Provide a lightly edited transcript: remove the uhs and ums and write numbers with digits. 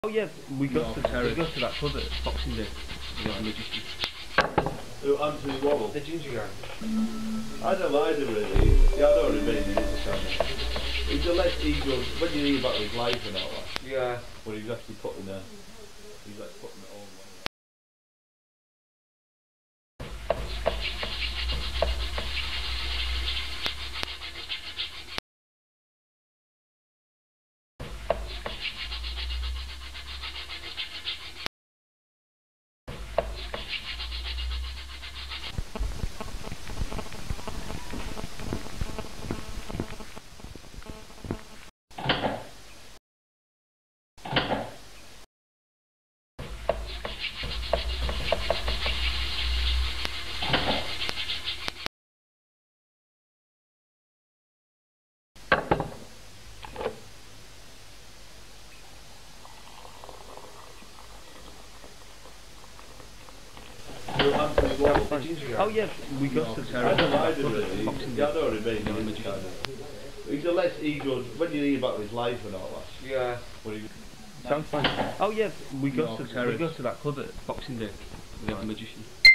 Oh yeah, we go to that pub at Boxing Day. We got a magician. Anthony Waddle. The ginger guy. I don't like him really. Yeah, I don't really he's a kind of. He's a less ego. When you hear about his life and all that. Yeah. But he's actually putting a. He's like putting it all. Anthony Waddle. The ginger guy. Oh yeah, we go to I don't like him pub really. at Boxing Yeah, I Day. don't really he's a kind of. He's a less ego. When you hear about his life and all that. Yeah. But he. Sounds fine. Oh yeah, we go to that pub at Boxing Day. We got a magician.